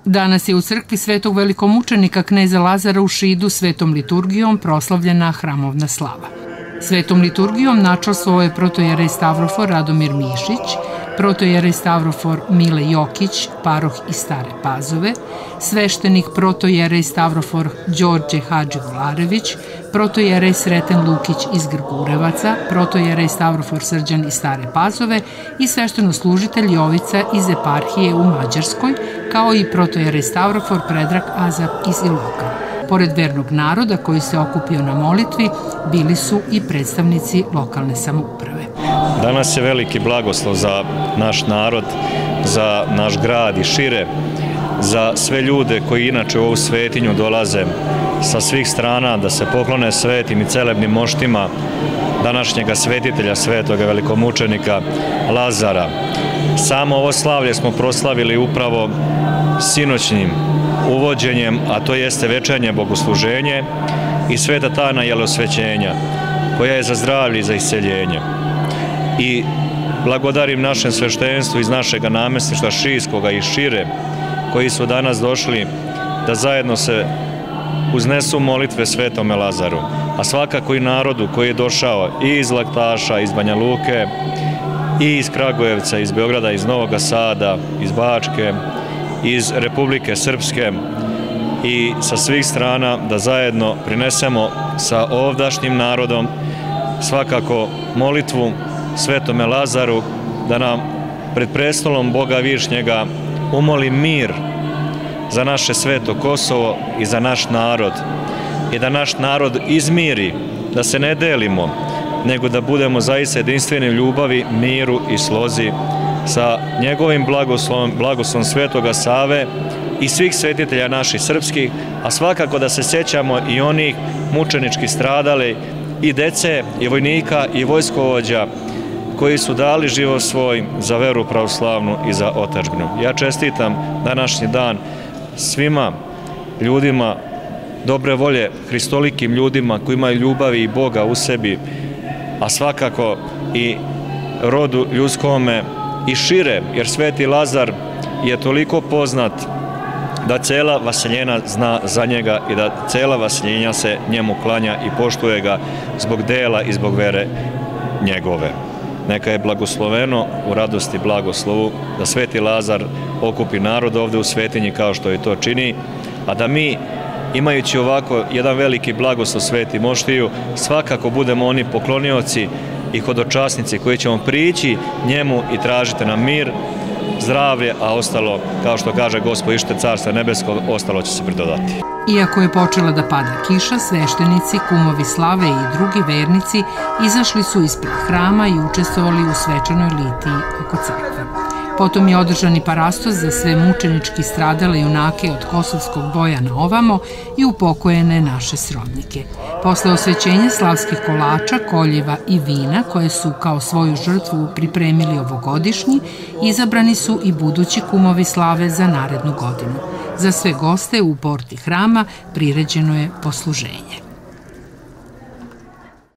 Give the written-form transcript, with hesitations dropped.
Danas je u crkvi Svetog velikomučenika kneza Lazara u Šidu svetom liturgijom proslavljena hramovna slava. Svetom liturgijom načastvovao je protojerej Stavrofor Radomir Mišić, protojerej Stavrofor Mile Jokić, paroh iz Stare Pazove, sveštenik protojerej Stavrofor Đorđe Hadživolarević, protojerej Sreten Lukić iz Grgurevaca, protojerej Stavrofor Srđan iz Stare Pazove i svešteno-služitelj Jovica iz eparhije u Mađarskoj, kao i protojerej Stavrofor Predrag Azap iz Iloka. Pored vernog naroda koji se okupio na molitvi, bili su i predstavnici lokalne samouprave. Danas je veliki blagoslov za naš narod, za naš grad i šire, za sve ljude koji inače u ovu svetinju dolaze sa svih strana da se poklone svetim i celebnim moštima današnjega svetitelja, svetoga velikomučenika Lazara. Samo ovo slavlje smo proslavili upravo sinoćnim uvođenjem, a to jeste večernje bogosluženje i sveta tajna jelosvećenja, koja je za zdravlje i za isceljenje. I blagodarim našem sveštenstvu iz našeg namestništva Šijskoga i šire, koji su danas došli da zajedno se uznesu molitve Svetome Lazaru, a svakako i narodu koji je došao i iz Laktaša, iz Banja Luke, i iz Kragujevca, iz Beograda, iz Novog Sada, iz Bačke, iz Republike Srpske i sa svih strana da zajedno prinesemo sa ovdašnjim narodom svakako molitvu Svetome Lazaru da nam pred prestolom Boga Višnjega umoli mir za naše sveto Kosovo i za naš narod i da naš narod izmiri, da se ne delimo, nego da budemo zaista jedinstveni u ljubavi, miru i slozi sa njegovim blagoslovom Svetoga Save i svih svetitelja naših srpskih, a svakako da se sećamo i onih mučenički stradali i dece, i vojnika, i vojskovođa koji su dali život svoj za veru pravoslavnu i za otadžbinu. Ja čestitam današnji dan svima ljudima dobre volje, hristolikim ljudima koji imaju ljubavi i Boga u sebi, a svakako i rodu ljudskome i šire, jer Sveti Lazar je toliko poznat da cela Vaseljena zna za njega i da cela Vaseljenja se njemu klanja i poštuje ga zbog dela i zbog vere njegove. Neka je blagosloveno u radosti blagoslovu da Sveti Lazar okupi narod ovde u svetinji kao što i to čini, a da mi, imajući ovako jedan veliki blagoslov Sveti Moštiju, svakako budemo oni poklonioci i hodočasnici koji ćemo prići njemu i tražiti nam mir, zdravlje, a ostalo, kao što kaže Gospod ište Carstva nebeskog, ostalo će se pridodati. Iako je počela da pada kiša, sveštenici, kumovi slave i drugi vernici izašli su ispred hrama i učestvovali u svečanoj litiji oko crkve. Potom je održan i parastos za sve mučenički stradale junake od kosovskog boja na ovamo i upokojene naše srodnike. Posle osvećenja slavskih kolača, koljeva i vina, koje su kao svoju žrtvu pripremili ovogodišnji, izabrani su i budući kumovi slave za narednu godinu. Za sve goste u porti hrama priređeno je posluženje.